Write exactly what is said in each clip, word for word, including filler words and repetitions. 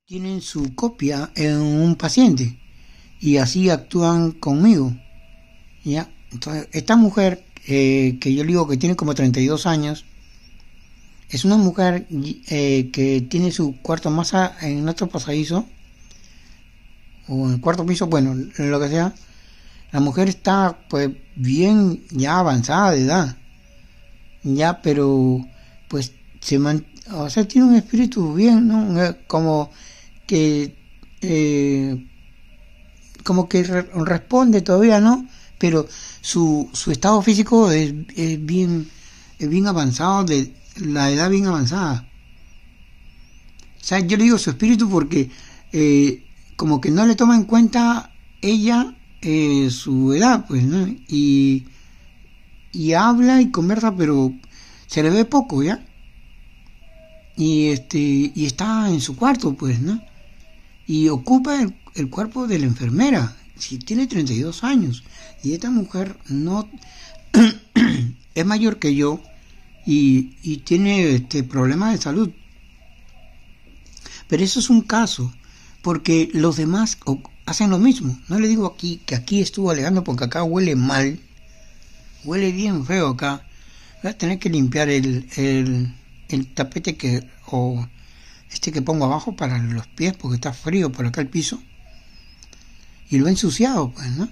tienen su copia en un paciente y así actúan conmigo, ¿ya? Entonces, esta mujer, eh, que yo digo que tiene como treinta y dos años, es una mujer eh, que tiene su cuarto más a, en otro pasadizo, o en el cuarto piso, bueno, lo que sea. La mujer está pues bien ya avanzada de edad, ya, pero pues se man, o sea, tiene un espíritu bien, ¿no? Como que eh, como que re responde todavía, ¿no? Pero su, su estado físico es, es bien es bien avanzado, de la edad bien avanzada. O sea, yo le digo su espíritu porque eh, como que no le toma en cuenta ella eh, su edad, pues, ¿no? Y, y habla y conversa, pero se le ve poco, ¿ya? Y este y está en su cuarto, pues, ¿no? Y ocupa el, el cuerpo de la enfermera. Si tiene treinta y dos años y esta mujer no es mayor que yo y, y tiene este problemas de salud. Pero eso es un caso, porque los demás hacen lo mismo. No le digo aquí que aquí estuvo alegando porque acá huele mal, huele bien feo acá. Voy a tener que limpiar el, el, el tapete que o este que pongo abajo para los pies porque está frío por acá el piso y lo he ensuciado, pues, ¿no?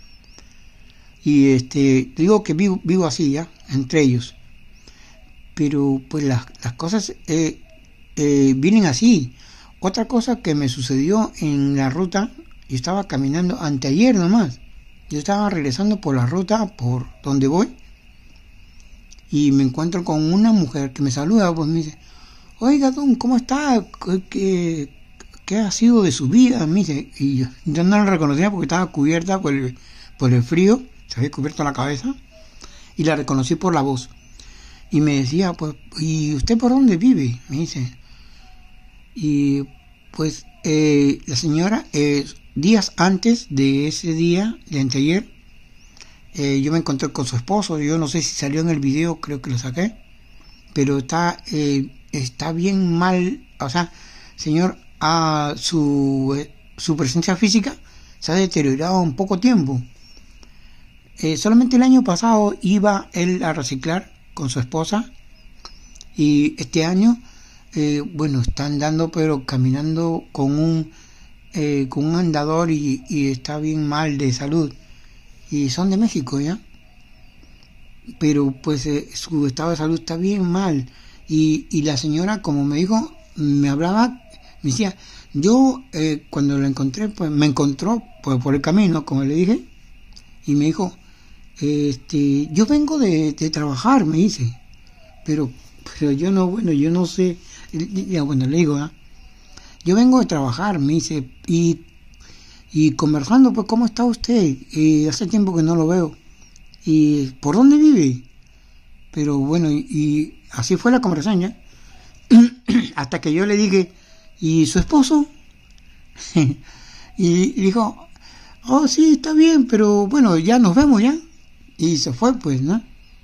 Y este digo que vivo, vivo así ya entre ellos, pero pues las, las cosas eh, eh, vienen así. Otra cosa que me sucedió en la ruta, yo estaba caminando anteayer nomás, yo estaba regresando por la ruta por donde voy y me encuentro con una mujer que me saluda, pues me dice: oiga, don, ¿cómo está? ¿Qué, qué ha sido de su vida? Me dice, y yo, yo no la reconocía porque estaba cubierta por el, por el frío, se había cubierto la cabeza, y la reconocí por la voz. Y me decía, pues, ¿y usted por dónde vive? Me dice. Y pues eh, la señora, eh, días antes de ese día, de anteayer, eh, yo me encontré con su esposo. Yo no sé si salió en el video, creo que lo saqué, pero está eh, está bien mal. O sea, señor, a su eh, su presencia física se ha deteriorado en poco tiempo. Eh, solamente el año pasado iba él a reciclar con su esposa y este año eh, bueno, está andando pero caminando con un eh, con un andador y, y está bien mal de salud, y son de México, ya, pero pues eh, su estado de salud está bien mal. Y, y la señora, como me dijo, me hablaba, me decía, yo eh, cuando la encontré, pues me encontró pues, por el camino, como le dije, y me dijo, este, yo vengo de, de trabajar, me dice, pero, pero yo no, bueno, yo no sé, ya, bueno, le digo, ¿eh? yo vengo de trabajar, me dice, y, y conversando, pues, ¿cómo está usted? Y hace tiempo que no lo veo. ¿Y por dónde vive? Pero bueno, y, y así fue la conversación, ¿ya? Hasta que yo le dije, ¿y su esposo? Y dijo, oh, sí, está bien, pero bueno, ya nos vemos, ¿ya? Y se fue, pues, ¿no?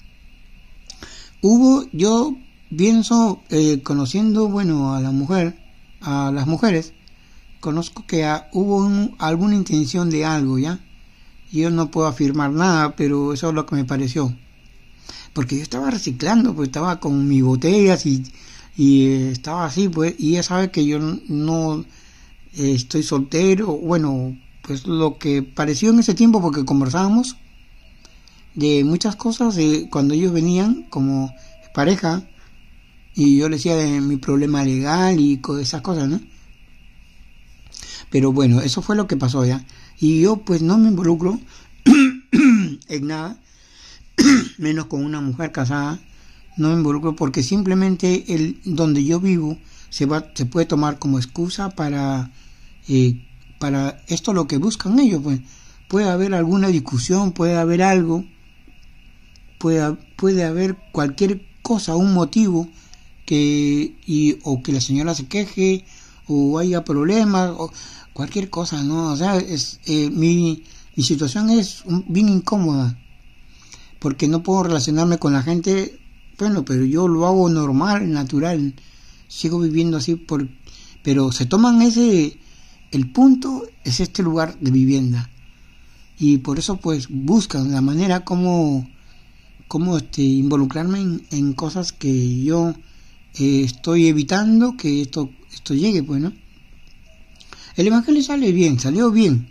Hubo, yo pienso, eh, conociendo, bueno, a la mujer, a las mujeres, conozco que a, hubo un, alguna intención de algo, ¿ya? Yo no puedo afirmar nada, pero eso es lo que me pareció. Porque yo estaba reciclando, pues estaba con mis botellas y, y eh, estaba así, pues, y ella sabe que yo no, no eh, estoy soltero. Bueno, pues lo que pareció en ese tiempo, porque conversábamos de muchas cosas, de cuando ellos venían como pareja, y yo les decía de mi problema legal y esas cosas, ¿no? Pero bueno, eso fue lo que pasó, ya. Y yo pues no me involucro en nada, menos con una mujer casada. No me involucro porque simplemente el donde yo vivo se va se puede tomar como excusa para eh, para esto lo que buscan ellos, pues puede haber alguna discusión, puede haber algo, puede puede haber cualquier cosa, un motivo que y o que la señora se queje o haya problemas o cualquier cosa, ¿no? O sea, es eh, mi mi situación es bien incómoda porque no puedo relacionarme con la gente. Bueno, pero yo lo hago normal, natural, sigo viviendo así por pero se toman ese, el punto es este lugar de vivienda, y por eso pues buscan la manera como, como este, involucrarme en, en cosas que yo eh, estoy evitando que esto, esto llegue, pues, ¿no? El evangelio sale bien, salió bien,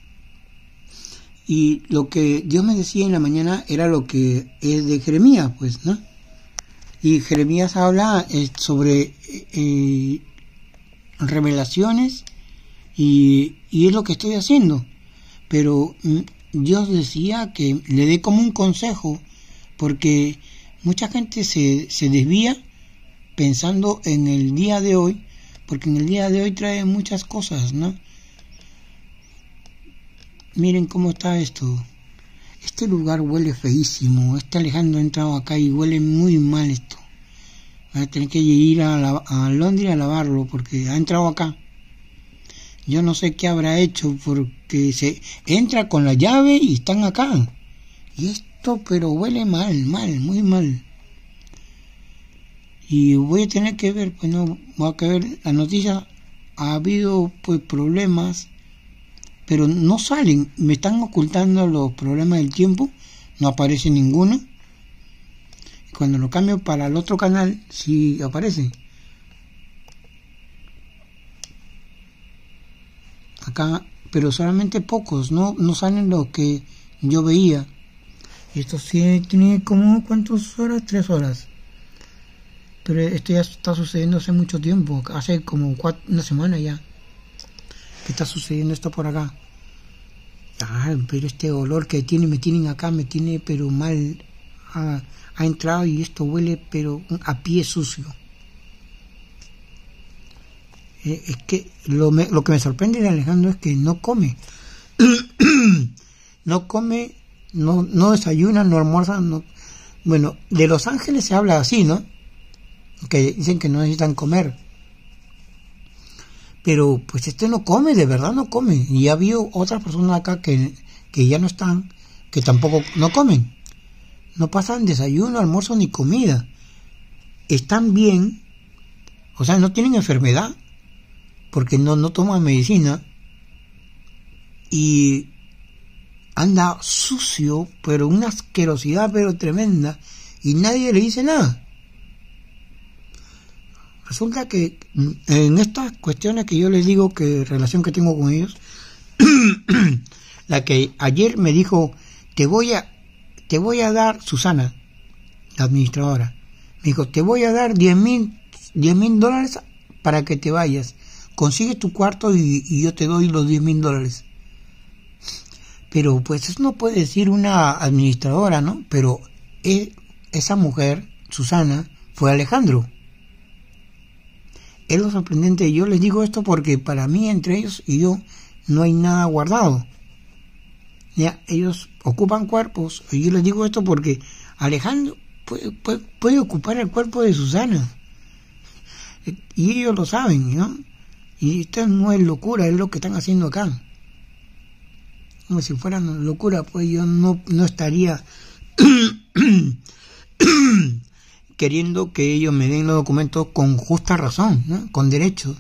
y lo que Dios me decía en la mañana era lo que es de Jeremías, pues, ¿no? Y Jeremías habla eh, sobre eh, revelaciones, y, y es lo que estoy haciendo, pero mm, Dios decía que le dé como un consejo, porque mucha gente se, se desvía pensando en el día de hoy, porque en el día de hoy trae muchas cosas, ¿no? Miren cómo está esto. Este lugar huele feísimo. Este Alejandro ha entrado acá y huele muy mal esto. Voy a tener que ir a, la, a Londres a lavarlo porque ha entrado acá. Yo no sé qué habrá hecho porque se entra con la llave y están acá. Y esto, pero huele mal, mal, muy mal. Y voy a tener que ver, pues no, voy a ver la noticia. Ha habido pues problemas, pero no salen, me están ocultando los problemas del tiempo, no aparece ninguno. Y cuando lo cambio para el otro canal, sí aparece. Acá, pero solamente pocos, no, no salen los que yo veía. Y esto sí tiene como, ¿cuántas horas? Tres horas. Pero esto ya está sucediendo hace mucho tiempo, hace como cuatro, una semana ya que está sucediendo esto por acá. Ah, pero este olor que tiene, me tienen acá, me tiene pero mal. Ah, ha entrado y esto huele pero a pie sucio. Eh, es que lo, me, lo que me sorprende de Alejandro es que no come. no come, no, no desayuna, no almuerza. No. Bueno, de Los Ángeles se habla así, ¿no? Que dicen que no necesitan comer, pero pues este no come, de verdad no come. Y ha habido otras personas acá que, que ya no están, que tampoco no comen, no pasan desayuno, almuerzo ni comida, están bien, o sea, no tienen enfermedad porque no, no toman medicina, y anda sucio, pero una asquerosidad pero tremenda, y nadie le dice nada. Resulta que en estas cuestiones que yo les digo, que relación que tengo con ellos, la que ayer me dijo, te voy a, te voy a dar, Susana, la administradora, me dijo, te voy a dar diez mil dólares para que te vayas, consigue tu cuarto y, y yo te doy los diez mil dólares. Pero pues eso no puede decir una administradora, ¿no? Pero es, esa mujer, Susana, fue Alejandro. Es lo sorprendente. Yo les digo esto porque para mí, entre ellos y yo, no hay nada guardado. Ya, ellos ocupan cuerpos. Y yo les digo esto porque Alejandro puede, puede, puede ocupar el cuerpo de Susana. Y ellos lo saben, ¿no? Y esto no es locura, es lo que están haciendo acá. Como si fuera locura, pues yo no, no estaría queriendo que ellos me den los documentos con justa razón, ¿no? Con derecho.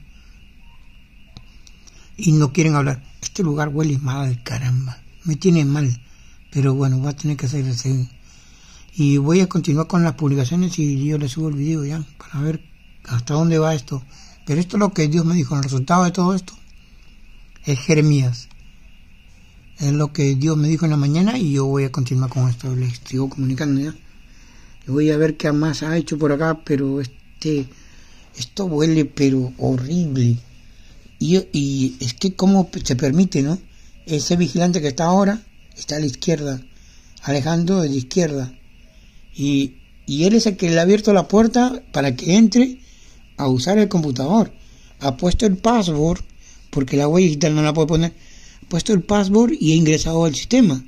Y no quieren hablar. Este lugar huele mal, caramba. Me tiene mal. Pero bueno, va a tener que hacer así. Y voy a continuar con las publicaciones y yo les subo el video ya, para ver hasta dónde va esto. Pero esto es lo que Dios me dijo. El resultado de todo esto es Jeremías. Es lo que Dios me dijo en la mañana y yo voy a continuar con esto. Les sigo comunicando ya. Voy a ver qué más ha hecho por acá, pero este esto huele pero horrible. Y, y es que cómo se permite, ¿no? Ese vigilante que está ahora está a la izquierda, Alejandro de la izquierda, y, y él es el que le ha abierto la puerta para que entre a usar el computador. Ha puesto el password, porque la huella digital no la puede poner. Ha puesto el password y ha ingresado al sistema.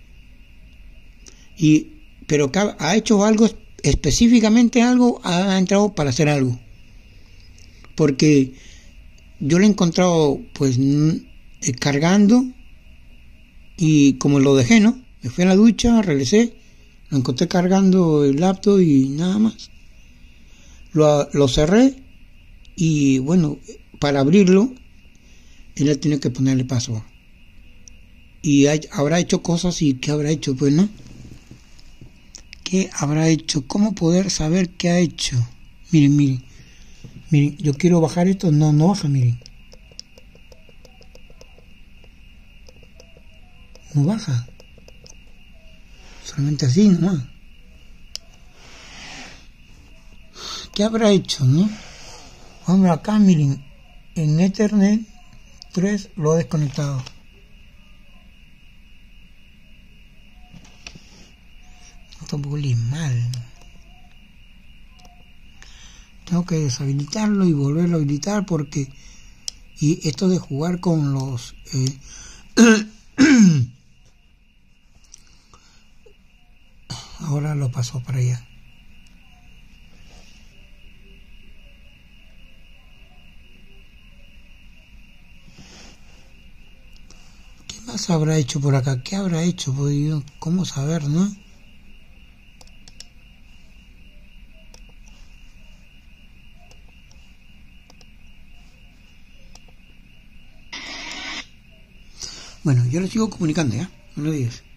Y pero ha hecho algo, específicamente algo, ha entrado para hacer algo. Porque yo lo he encontrado, pues, cargando, y como lo dejé, ¿no? Me fui a la ducha, regresé, lo encontré cargando el laptop y nada más. Lo, lo cerré, y bueno, para abrirlo, él ha tenido que ponerle password. Y hay, habrá hecho cosas y ¿qué habrá hecho? Pues no. ¿Qué habrá hecho? ¿Cómo poder saber qué ha hecho? Miren, miren. Miren, yo quiero bajar esto. No, no baja, miren. No baja. Solamente así nomás. ¿Qué habrá hecho, no? Vamos acá, miren. En Ethernet tres lo he desconectado. Tampoco le mal. Tengo que deshabilitarlo y volverlo a habilitar porque y esto de jugar con los eh, ahora lo pasó para allá. ¿Qué más habrá hecho por acá? ¿Qué habrá hecho? ¿Cómo saber, no? Bueno, yo lo sigo comunicando, ¿ya? No lo digas.